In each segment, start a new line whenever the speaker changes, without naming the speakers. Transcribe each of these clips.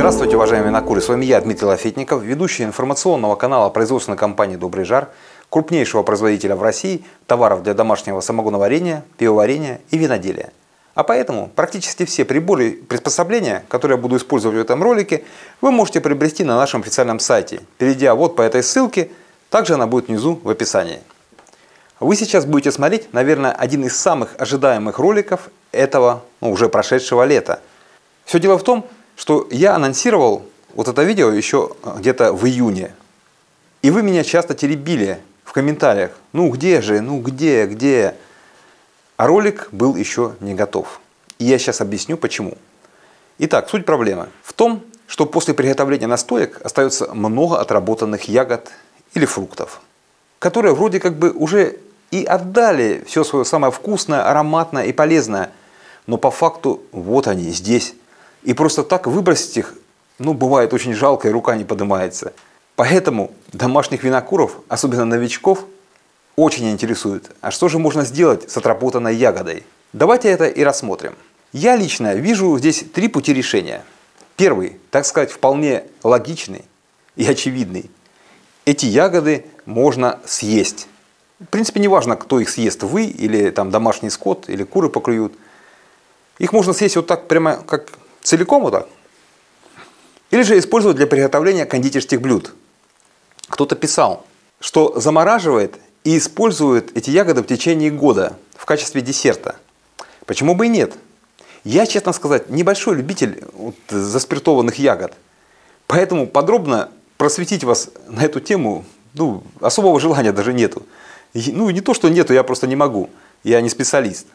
Здравствуйте, уважаемые винокуры! С вами я, Дмитрий Лафетников, ведущий информационного канала производственной компании «Добрый жар», крупнейшего производителя в России товаров для домашнего самогоноварения, пивоварения и виноделия. А поэтому практически все приборы и приспособления, которые я буду использовать в этом ролике, вы можете приобрести на нашем официальном сайте, перейдя вот по этой ссылке, также она будет внизу в описании. Вы сейчас будете смотреть, наверное, один из самых ожидаемых роликов этого уже прошедшего лета. Все дело в том, что я анонсировал вот это видео еще где-то в июне. И вы меня часто теребили в комментариях. Ну где же, ну где? А ролик был еще не готов. И я сейчас объясню почему. Итак, суть проблемы в том, что после приготовления настоек остается много отработанных ягод или фруктов, которые вроде как бы уже и отдали все свое самое вкусное, ароматное и полезное. Но по факту вот они здесь. И просто так выбросить их, бывает очень жалко, и рука не поднимается. Поэтому домашних винокуров, особенно новичков, очень интересует, а что же можно сделать с отработанной ягодой? Давайте это и рассмотрим. Я лично вижу здесь три пути решения. Первый, так сказать, вполне логичный и очевидный. Эти ягоды можно съесть. В принципе, не важно, кто их съест, вы или там домашний скот, или куры поклюют. Их можно съесть вот так прямо как целиком вот так. Или же использовать для приготовления кондитерских блюд. Кто-то писал, что замораживает и использует эти ягоды в течение года в качестве десерта. Почему бы и нет? Я, честно сказать, небольшой любитель заспиртованных ягод. Поэтому подробно просветить вас на эту тему особого желания даже нету. Не то, что нету, я просто не могу. Я не специалист.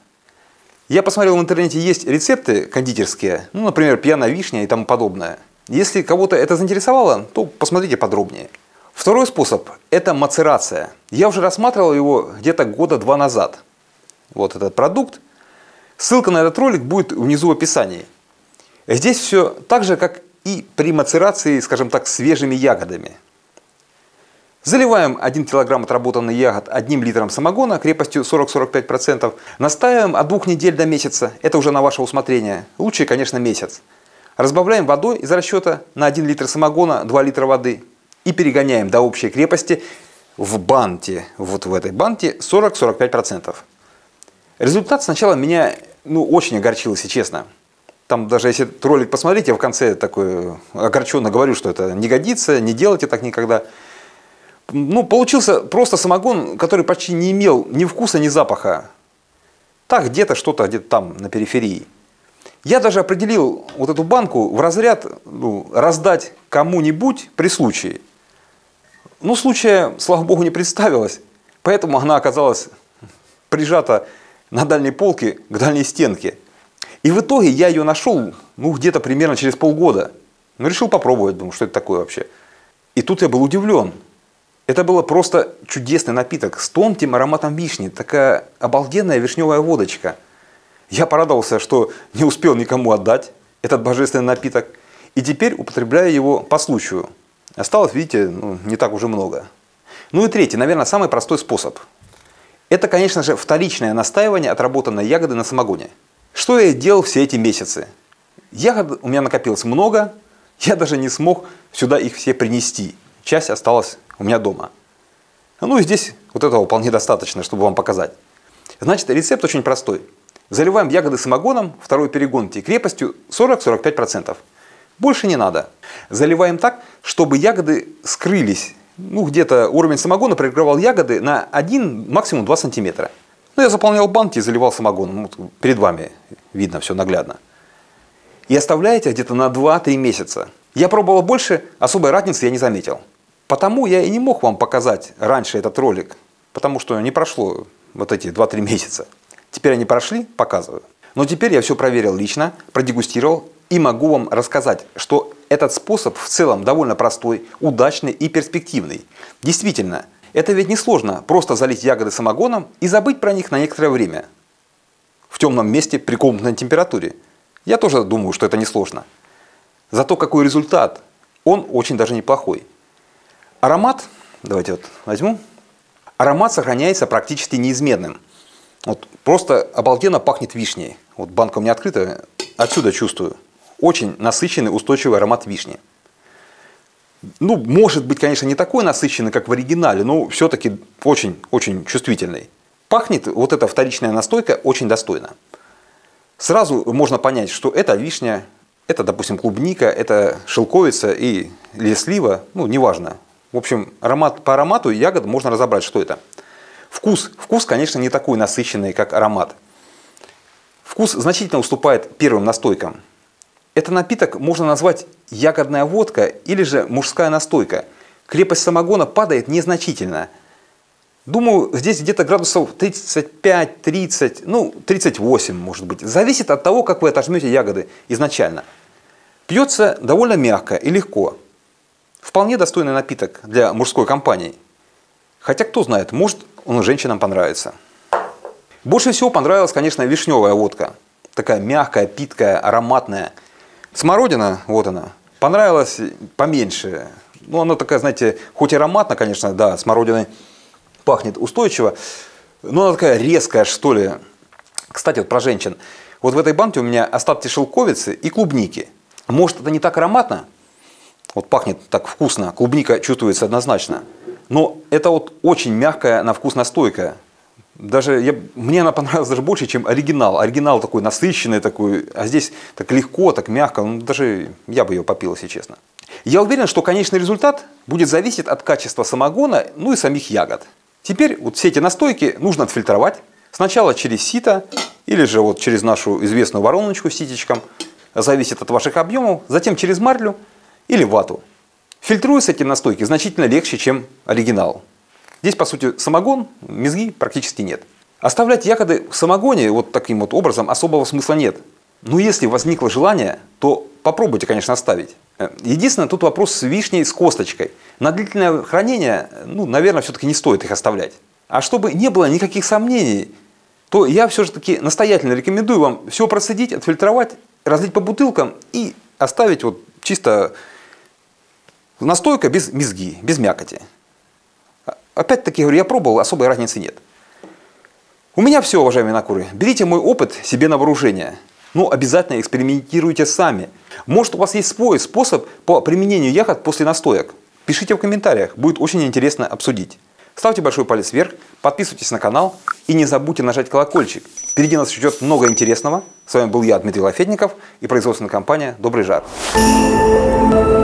Я посмотрел в интернете, есть рецепты кондитерские, например, пьяная вишня и тому подобное. Если кого-то это заинтересовало, то посмотрите подробнее. Второй способ – это мацерация. Я уже рассматривал его где-то года 2 назад. Вот этот продукт. Ссылка на этот ролик будет внизу в описании. Здесь все так же, как и при мацерации, скажем так, свежими ягодами. Заливаем 1 кг отработанных ягод 1 литром самогона крепостью 40-45%. Настаиваем от 2 недель до месяца. Это уже на ваше усмотрение. Лучше, конечно, месяц. Разбавляем водой из расчета на 1 литр самогона 2 литра воды. И перегоняем до общей крепости в банте. Вот в этой банте 40-45%. Результат сначала меня очень огорчил, если честно. Там даже если этот ролик посмотреть, я в конце такой огорченно говорю, что это не годится, не делайте так никогда. Получился просто самогон, который почти не имел ни вкуса, ни запаха. Так, где-то что-то где-то там на периферии. Я даже определил вот эту банку в разряд раздать кому-нибудь при случае. Случая, слава богу, не представилось. Поэтому она оказалась прижата на дальней полке к дальней стенке. И в итоге я ее нашел где-то примерно через полгода. Решил попробовать, думаю, что это такое вообще. И тут я был удивлен. Это было просто чудесный напиток с тонким ароматом вишни. Такая обалденная вишневая водочка. Я порадовался, что не успел никому отдать этот божественный напиток. И теперь употребляю его по случаю. Осталось, видите, не так уже много. И третий, наверное, самый простой способ. Это, конечно же, вторичное настаивание отработанной ягоды на самогоне. Что я делал все эти месяцы? Ягод у меня накопилось много. Я даже не смог сюда их все принести. Часть осталась у меня дома. И здесь вот этого вполне достаточно, чтобы вам показать. Значит, рецепт очень простой. Заливаем ягоды самогоном, второй перегон крепостью 40-45%. Больше не надо. Заливаем так, чтобы ягоды скрылись. Где-то уровень самогона прикрывал ягоды на 1, максимум 2 сантиметра. Я заполнял банки и заливал самогоном. Перед вами видно все наглядно. И оставляете где-то на 2-3 месяца. Я пробовал больше, особой разницы я не заметил. Потому я и не мог вам показать раньше этот ролик, потому что не прошло вот эти 2-3 месяца. Теперь они прошли, показываю. Но теперь я все проверил лично, продегустировал и могу вам рассказать, что этот способ в целом довольно простой, удачный и перспективный. Действительно, это ведь несложно просто залить ягоды самогоном и забыть про них на некоторое время. В темном месте при комнатной температуре. Я тоже думаю, что это несложно. Зато какой результат? Он очень даже неплохой. Аромат, давайте возьму. Аромат сохраняется практически неизменным. Просто обалденно пахнет вишней. Банка у меня открыта, отсюда чувствую. очень насыщенный, устойчивый аромат вишни. Ну, может быть, конечно, не такой насыщенный, как в оригинале, но все-таки очень чувствительный. Пахнет вот эта вторичная настойка очень достойно. Сразу можно понять, что это вишня, это, допустим, клубника, это шелковица или слива, ну, неважно. В общем, по аромату ягод можно разобрать, что это. Вкус, конечно, не такой насыщенный, как аромат. Вкус значительно уступает первым настойкам. Этот напиток можно назвать ягодная водка или же мужская настойка. Крепость самогона падает незначительно. Думаю, здесь где-то градусов 35-30, ну 38 может быть. Зависит от того, как вы отожмете ягоды изначально. Пьется довольно мягко и легко. Вполне достойный напиток для мужской компании. Хотя, кто знает, может он женщинам понравится. Больше всего понравилась, конечно, вишневая водка. Такая мягкая, питкая, ароматная. Смородина, вот она, понравилась поменьше. Ну, она такая, знаете, хоть ароматно, конечно, да, смородиной пахнет устойчиво, но она такая резкая, что ли. Кстати, вот про женщин. Вот в этой банке у меня остатки шелковицы и клубники. Может, это не так ароматно? Вот пахнет так вкусно, клубника чувствуется однозначно. Но это вот очень мягкая на вкус настойка. Мне она понравилась даже больше, чем оригинал. Оригинал такой насыщенный, такой, а здесь так легко, так мягко. Ну, даже я бы ее попил, если честно. Я уверен, что конечный результат будет зависеть от качества самогона, ну и самих ягод. Теперь вот все эти настойки нужно отфильтровать. Сначала через сито или же вот через нашу известную вороночку с ситечком. Зависит от ваших объемов. Затем через марлю или вату. Фильтруются эти настойки значительно легче, чем оригинал. Здесь, по сути, самогон, мезги практически нет. Оставлять ягоды в самогоне вот таким вот образом особого смысла нет. Но если возникло желание, то попробуйте, конечно, оставить. Единственное, тут вопрос с вишней с косточкой. На длительное хранение, ну, наверное, все-таки не стоит их оставлять. А чтобы не было никаких сомнений, то я все-таки настоятельно рекомендую вам все процедить, отфильтровать, разлить по бутылкам и оставить вот чисто настойка без мезги, без мякоти. Опять-таки, говорю, я пробовал, особой разницы нет. У меня все, уважаемые винокуры. Берите мой опыт себе на вооружение. Но обязательно экспериментируйте сами. Может, у вас есть свой способ по применению ягод после настоек. Пишите в комментариях, будет очень интересно обсудить. Ставьте большой палец вверх, подписывайтесь на канал и не забудьте нажать колокольчик. Впереди нас ждет много интересного. С вами был я, Дмитрий Лафетников, и производственная компания «Добрый жар».